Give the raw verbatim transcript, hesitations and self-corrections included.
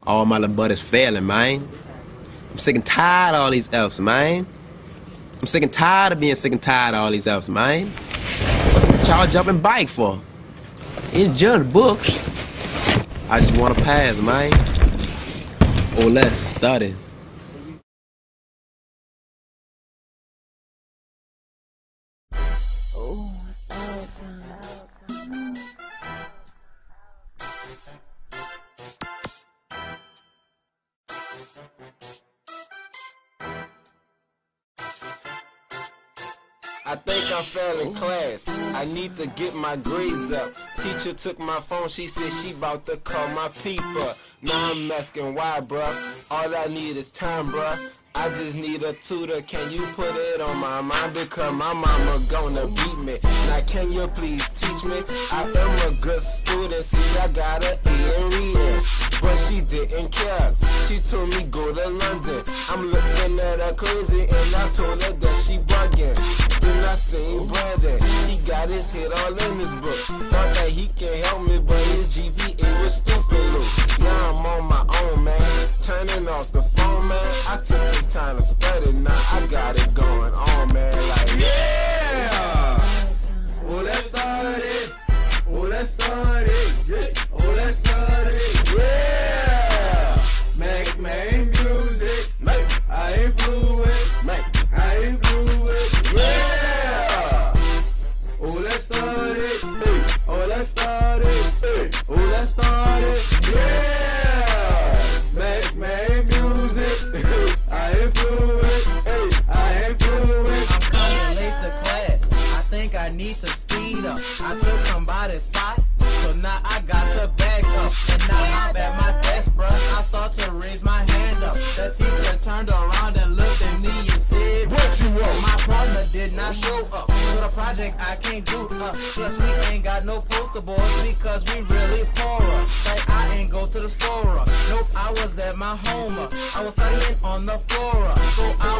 All my little buddies failing, man. I'm sick and tired of all these F's, man. I'm sick and tired of being sick and tired of all these F's, man. What y'all jumping bike for? It's just books. I just want to pass, man. Or let's study. I think I'm failing class. I need to get my grades up. Teacher took my phone, she said she about to call my people. Now I'm asking why, bruh. All I need is time, bruh. I just need a tutor. Can you put it on my mind? Because my mama gonna beat me. Now can you please teach me? I am a good student. See, I got an A in reading, but she didn't care. She told me go to London. I'm looking at her crazy, and I told her that she bugging. Then I seen Brandon, he got his head all in his book. Thought that he can help me, but his G P A was stupid low. Now I'm on my own, man. Turning off the phone, man. I took some time to study, now I got it going on, man. Like, yeah! Oh, let's start it. Oh, let's start it. Yeah. Oh, let's start it. Yeah! Make, make music. Make. I ain't fluent. Make. I ain't fluent. Yeah! Oh, let's start it. Hey. Oh, let's start it. Hey. Oh, let's start it. Yeah! Make, make music. I ain't fluent. Hey. I ain't fluent. I'm coming late to class. I think I need to speed up. I took somebody's spot, so now I got to back up. And now I'm at my desk, bruh. I start to raise my hand up. The teacher turned around and looked at me and said, what you want? My partner did not show up, so the project I can't do. Uh, plus we ain't got no poster boards because we really poor. Like I ain't go to the store. Nope, I was at my home. I was studying on the floor, so I